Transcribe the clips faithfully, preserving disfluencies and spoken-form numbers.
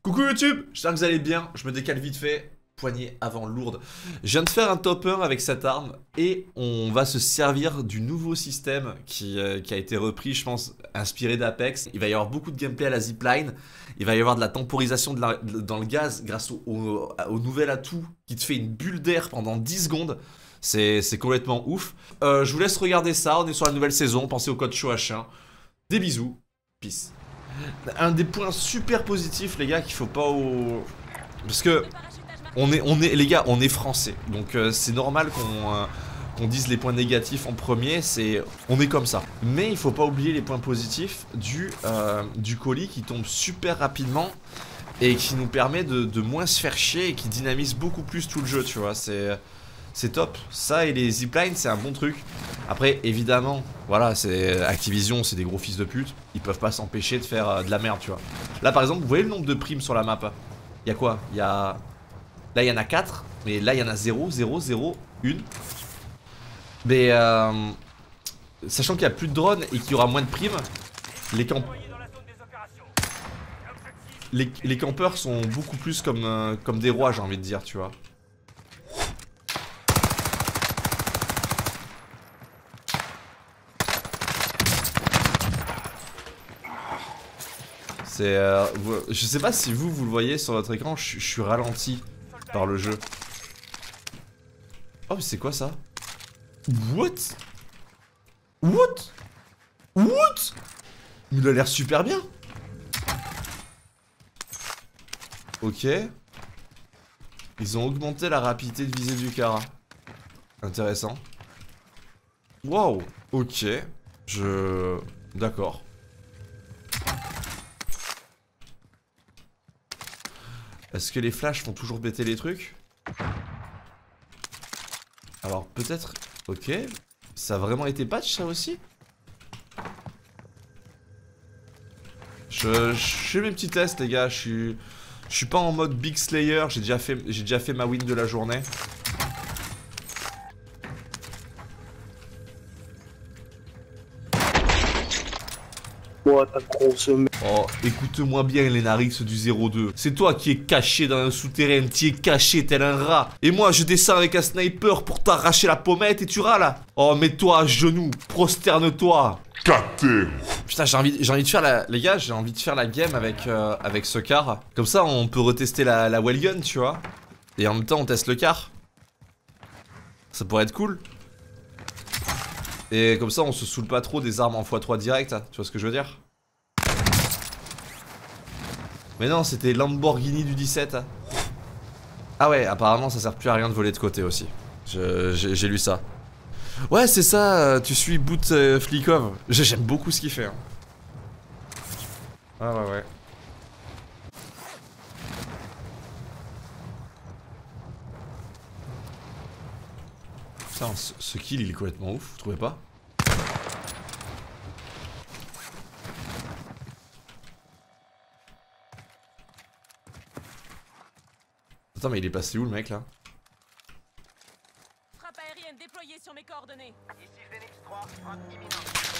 Coucou YouTube, j'espère que vous allez bien, je me décale vite fait, poignée avant lourde. Je viens de faire un top un avec cette arme et on va se servir du nouveau système qui, euh, qui a été repris, je pense, inspiré d'Apex. Il va y avoir beaucoup de gameplay à la zipline, il va y avoir de la temporisation de la, de, dans le gaz grâce au, au, au nouvel atout qui te fait une bulle d'air pendant dix secondes. C'est complètement ouf. Euh, je vous laisse regarder ça, on est sur la nouvelle saison, pensez au code C H O H un. Des bisous, peace. Un des points super positifs les gars qu'il faut pas au... Parce que on est, on est, les gars on est français. Donc euh, c'est normal qu'on euh, qu'on dise les points négatifs en premier. C'est, on est comme ça. Mais il faut pas oublier les points positifs du, euh, du colis qui tombe super rapidement et qui nous permet de, de moins se faire chier et qui dynamise beaucoup plus tout le jeu, tu vois. C'est... C'est top, ça et les ziplines c'est un bon truc. Après évidemment, voilà, c'est Activision, c'est des gros fils de pute. Ils peuvent pas s'empêcher de faire euh, de la merde, tu vois. Là par exemple, vous voyez le nombre de primes sur la map? Il y a quoi? Il y a... Là il y en a quatre, mais là il y en a zéro, zéro, zéro, une. Mais euh... sachant qu'il y a plus de drones et qu'il y aura moins de primes, les camp... Les, les campeurs sont beaucoup plus comme, euh, comme des rois, j'ai envie de dire, tu vois. C'est euh, je sais pas si vous, vous le voyez sur votre écran, je, je suis ralenti par le jeu. Oh mais c'est quoi ça? What? What? What? Il a l'air super bien. Ok. Ils ont augmenté la rapidité de visée du Kara. Intéressant. Wow. Ok. Je... D'accord. Est-ce que les flashs font toujours péter les trucs? Alors peut-être... Ok. Ça a vraiment été patch ça aussi? Je, je fais mes petits tests les gars. Je suis... Je suis pas en mode Big Slayer. J'ai déjà fait, j'ai déjà fait ma win de la journée. Oh, ta grosse merde. Oh, écoute-moi bien, Lenarix du zéro deux. C'est toi qui es caché dans un souterrain, tu es caché tel un rat. Et moi, je descends avec un sniper pour t'arracher la pommette et tu râles. Oh, mets-toi à genoux, prosterne-toi. Caté. Putain, j'ai envie, j'ai envie de faire la... Les gars, j'ai envie de faire la game avec, euh, avec ce car. Comme ça, on peut retester la, la wellgun, tu vois. Et en même temps, on teste le car. Ça pourrait être cool. Et comme ça, on se saoule pas trop des armes en fois trois direct, tu vois ce que je veux dire? Mais non, c'était Lamborghini du dix-sept. Ah ouais, apparemment ça sert plus à rien de voler de côté aussi. J'ai lu ça. Ouais, c'est ça, tu suis Boot euh, Flikov. J'aime beaucoup ce qu'il fait. Hein. Ah ouais, ouais. Putain, ce, ce kill il est complètement ouf, vous trouvez pas? Attends, mais il est passé où le mec là? Frappe aérienne déployée sur mes coordonnées. Ici Phoenix trois, frappe imminente.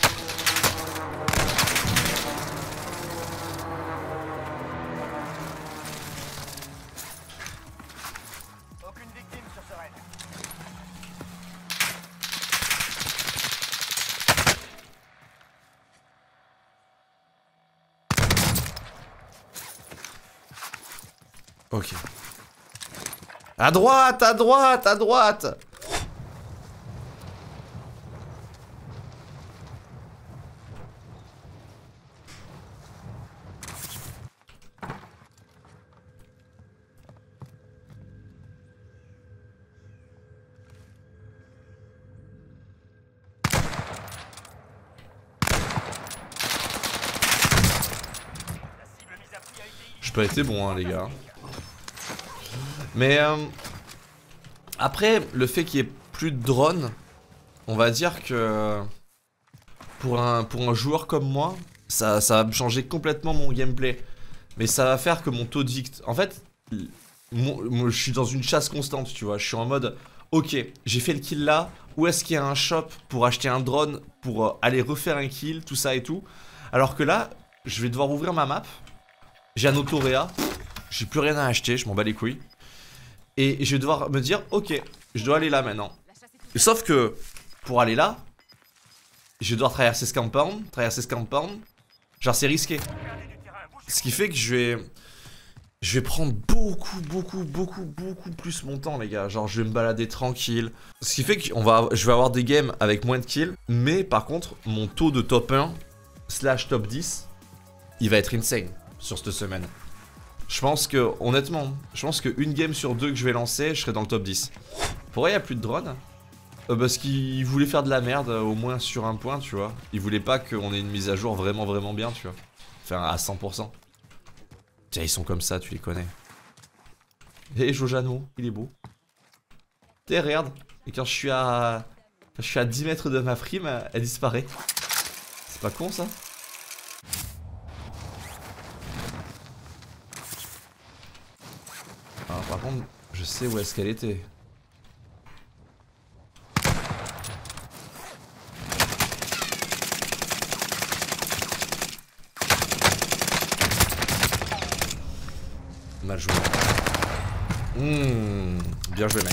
Aucune victime sur ce raid. Ok. À droite, à droite, à droite. J'ai pas été bon hein les gars. Mais euh, après, le fait qu'il n'y ait plus de drones, on va dire que pour un, pour un joueur comme moi, ça, ça va changer complètement mon gameplay. Mais ça va faire que mon taux de victoire... En fait, mon, mon, je suis dans une chasse constante, tu vois. Je suis en mode, ok, j'ai fait le kill là, où est-ce qu'il y a un shop pour acheter un drone, pour aller refaire un kill, tout ça et tout. Alors que là, je vais devoir ouvrir ma map. J'ai un autoréa. J'ai plus rien à acheter, je m'en bats les couilles. Et je vais devoir me dire, ok, je dois aller là maintenant. Sauf que, pour aller là, je vais devoir traverser ce compound, traverser ce compound. Genre c'est risqué. Ce qui fait que je vais... Je vais prendre beaucoup, beaucoup, beaucoup, beaucoup plus mon temps, les gars. Genre, je vais me balader tranquille. Ce qui fait que on va, je vais avoir des games avec moins de kills. Mais par contre, mon taux de top un slash top dix, il va être insane sur cette semaine. Je pense que, honnêtement, je pense qu'une game sur deux que je vais lancer, je serai dans le top dix. Pourquoi il n'y a plus de drone? euh, Parce qu'ils voulaient faire de la merde, au moins sur un point, tu vois. Ils voulaient pas qu'on ait une mise à jour vraiment, vraiment bien, tu vois. Enfin, à cent pour cent. Tiens, ils sont comme ça, tu les connais. Et Jojano, il est beau. T'es regarde. Et quand je suis à... Quand je suis à dix mètres de ma frime, elle disparaît. C'est pas con, ça? Alors, par contre, je sais où est-ce qu'elle était. Mal joué. Mmh, bien joué, mec.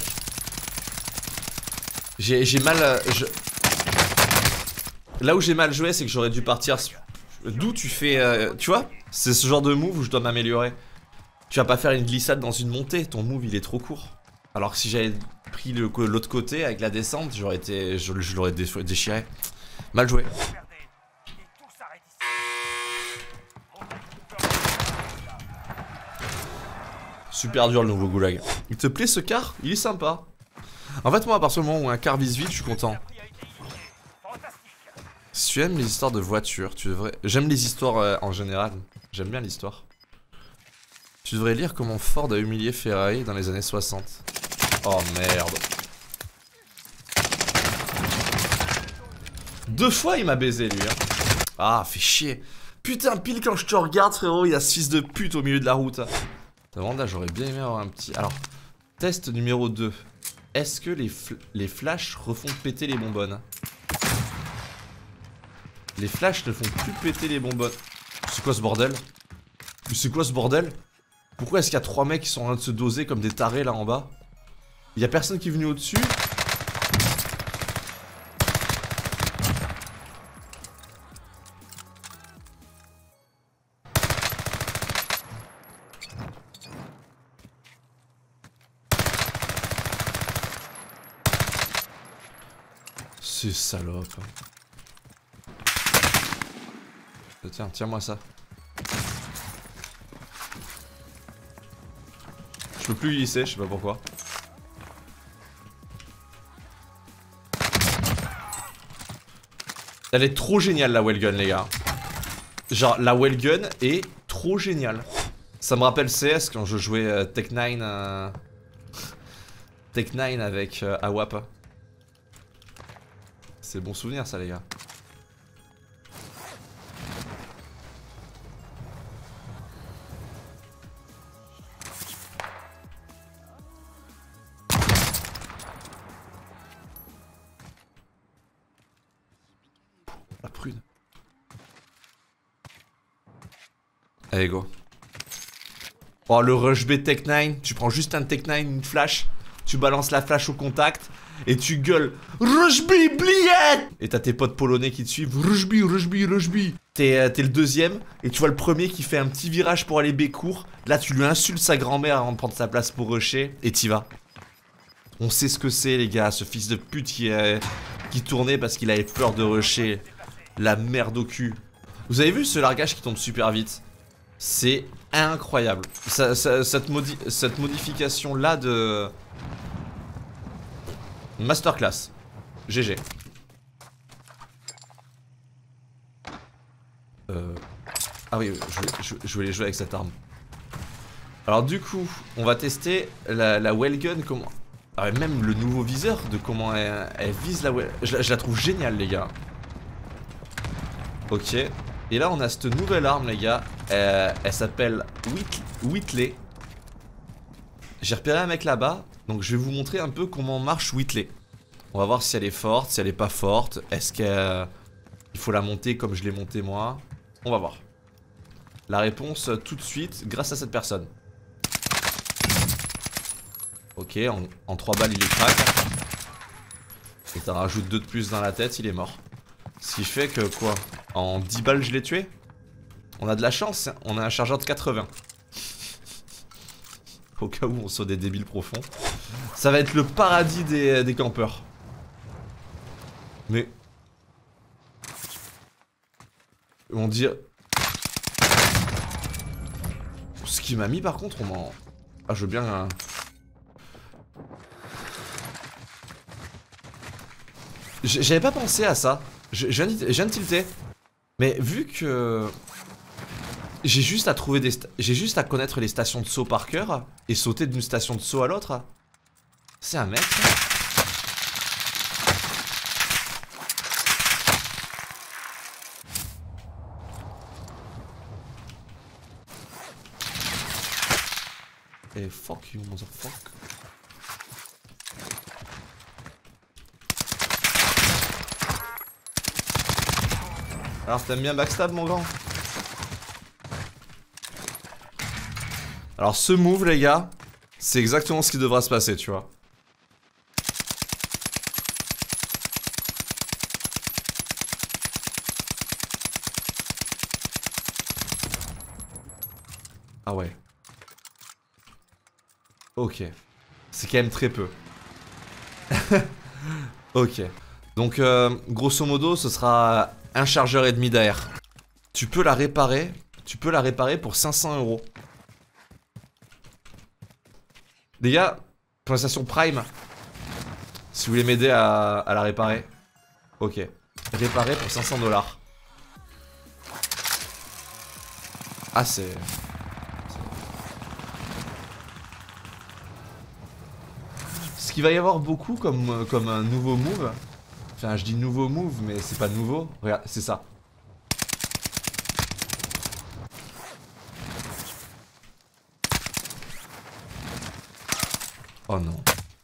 J'ai mal... Euh, je... Là où j'ai mal joué, c'est que j'aurais dû partir... D'où tu fais... Euh, tu vois? C'est ce genre de move où je dois m'améliorer. Tu vas pas faire une glissade dans une montée, ton move il est trop court. Alors que si j'avais pris l'autre côté avec la descente, j'aurais été... Je, je l'aurais déchiré. Mal joué. Super dur le nouveau goulag. Il te plaît ce car? Il est sympa. En fait moi à partir du moment où un car vise vite je suis content. Si tu aimes les histoires de voitures, tu devrais... J'aime les histoires euh, en général. J'aime bien l'histoire. Tu devrais lire comment Ford a humilié Ferrari dans les années soixante. Oh merde. Deux fois il m'a baisé lui hein. Ah fait chier. Putain pile quand je te regarde frérot, il y a ce fils de pute au milieu de la route. Vraiment là j'aurais bien aimé avoir un petit... Alors, test numéro deux. Est-ce que les, fl les flashs refont péter les bonbonnes? Les flashs ne font plus péter les bonbonnes. C'est quoi ce bordel? C'est quoi ce bordel? Pourquoi est-ce qu'il y a trois mecs qui sont en train de se doser comme des tarés là en bas? Il y a personne qui est venu au-dessus? C'est salope. Tiens, tiens-moi ça. Je peux plus y glisser, je sais pas pourquoi. Elle est trop géniale la Wellgun les gars. Genre la Wellgun est trop géniale. Ça me rappelle C S quand je jouais euh, Tech neuf euh... Tech neuf avec euh, A W A P. C'est bon souvenir ça les gars. La prune. Allez go. Oh le rush B Tech neuf, tu prends juste un Tech neuf, une flash, tu balances la flash au contact et tu gueules Rushby, bliette. Et t'as tes potes polonais qui te suivent Rushby, Rushby, Rushby. T'es euh, le deuxième et tu vois le premier qui fait un petit virage pour aller B court. Là tu lui insultes sa grand-mère avant de prendre sa place pour rusher et t'y vas. On sait ce que c'est les gars, ce fils de pute qui, euh, qui tournait parce qu'il avait peur de rusher. La merde au cul. Vous avez vu ce largage qui tombe super vite? C'est incroyable. Ça, ça, cette, modi cette modification là de... Masterclass. G G. Euh... Ah oui, je voulais, je, je voulais jouer avec cette arme. Alors du coup, on va tester la, la Wellgun. Comment... Ah, même le nouveau viseur de comment elle, elle vise la Well... Je, je la trouve géniale les gars. Ok. Et là on a cette nouvelle arme les gars. Euh, elle s'appelle Whitley. J'ai repéré un mec là-bas. Donc je vais vous montrer un peu comment marche Whitley. On va voir si elle est forte, si elle est pas forte. Est-ce qu'il faut la monter comme je l'ai montée moi? On va voir. La réponse tout de suite grâce à cette personne. Ok, en, en trois balles il est crack. Et t'en rajoutes deux de plus dans la tête, il est mort. Ce qui fait que quoi? En dix balles je l'ai tué? On a de la chance, hein. On a un chargeur de quatre-vingts. Au cas où on soit des débiles profonds. Ça va être le paradis des, des campeurs. Mais... On dit... Ce qui m'a mis par contre, on m'en... Ah je veux bien... Hein. J'avais pas pensé à ça. Je, je, viens de, je viens de tilter. Mais vu que... J'ai juste à trouver des... J'ai juste à connaître les stations de saut par cœur et sauter d'une station de saut à l'autre. C'est un mec. Et fuck you, motherfucker. Alors t'aimes bien backstab mon grand? Alors ce move les gars, c'est exactement ce qui devra se passer, tu vois. Ah ouais. Ok. C'est quand même très peu. Ok. Donc euh, grosso modo ce sera un chargeur et demi d'A R. Tu peux la réparer. Tu peux la réparer pour cinq cents euros. Les gars, pour la station Prime, si vous voulez m'aider à, à la réparer. Ok. Réparer pour cinq cents dollars. Ah c'est... Ce qu'il va y avoir beaucoup comme, comme un nouveau move. Enfin je dis nouveau move mais c'est pas nouveau. Regarde, c'est ça. Oh non.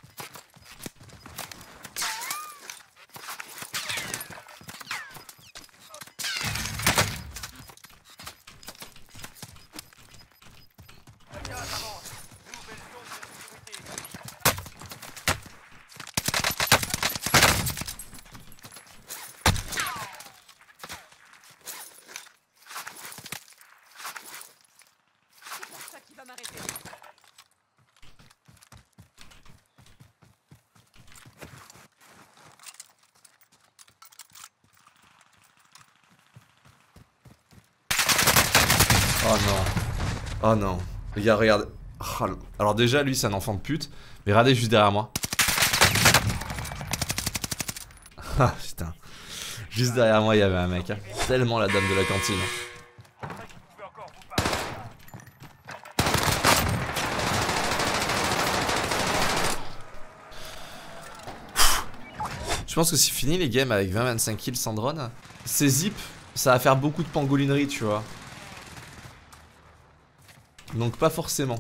C'est ça qui va m'arrêter. Oh non. Oh non. Regarde, regarde. Oh, alors déjà, lui, c'est un enfant de pute. Mais regardez juste derrière moi. Ah putain. Juste derrière moi, il y avait un mec. Hein. Tellement la dame de la cantine. Je pense que c'est fini les games avec vingt vingt-cinq kills sans drone. Ces zips, ça va faire beaucoup de pangolinerie, tu vois. Donc pas forcément.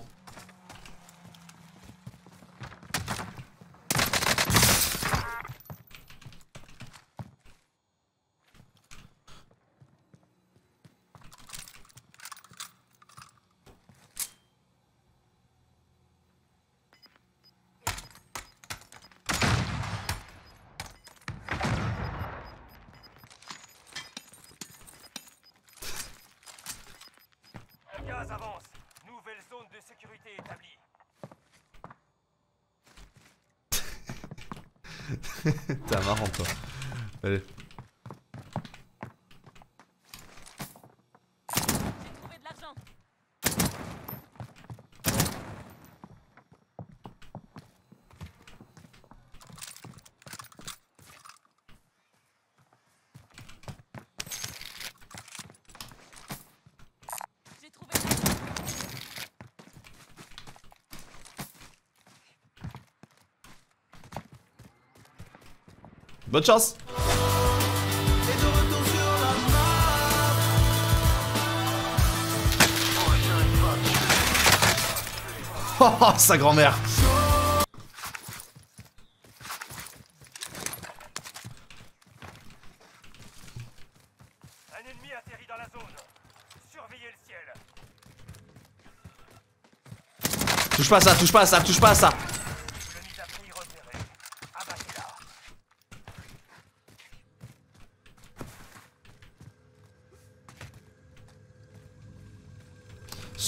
Gaz avance. Nouvelle zone de sécurité établie. T'es marrant toi. Allez. J'ai trouvé de l'argent. J'ai trouvé de l'argent. Bonne chance. Oh, sa grand-mère. Un ennemi atterrit dans la zone. Surveillez le ciel. Touche pas à ça, touche pas à ça, touche pas à ça.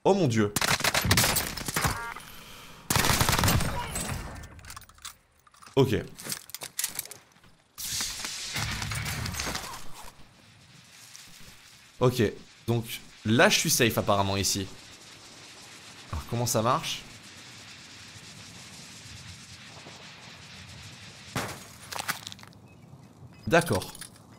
Oh mon dieu. Ok. Ok, donc là je suis safe apparemment ici. Alors comment ça marche? D'accord.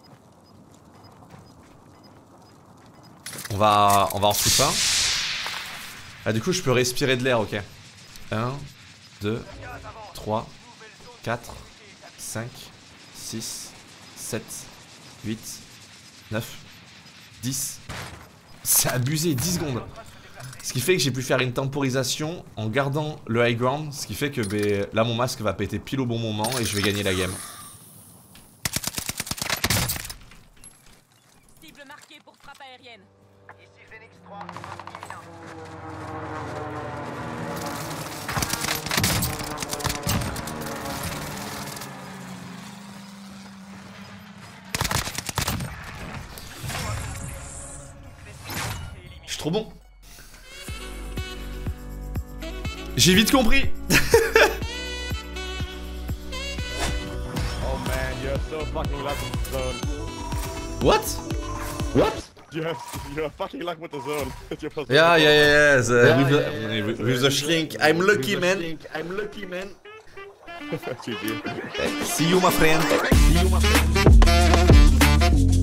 On va, on va en foutre un. Ah du coup je peux respirer de l'air, ok. un, deux, trois, quatre, cinq, six, sept, huit, neuf, dix. C'est abusé, dix secondes. Ce qui fait que j'ai pu faire une temporisation en gardant le high ground. Ce qui fait que bah, là mon masque va péter pile au bon moment et je vais gagner la game. Cible marquée pour frappe aérienne. Ici Phoenix trois, imminent. Je suis trop bon. J'ai vite compris. Oh man, you're so fucking lucky with the zone. What? What? Yes, you're fucking lucky with the zone. You're supposed to- Yeah, yeah, yeah, yeah. The, Yeah, with, yeah, the, yeah, with, yeah. with the shrink. I'm lucky, With the man. shrink. I'm lucky, man. G G. See you, my friend. See you, my friend.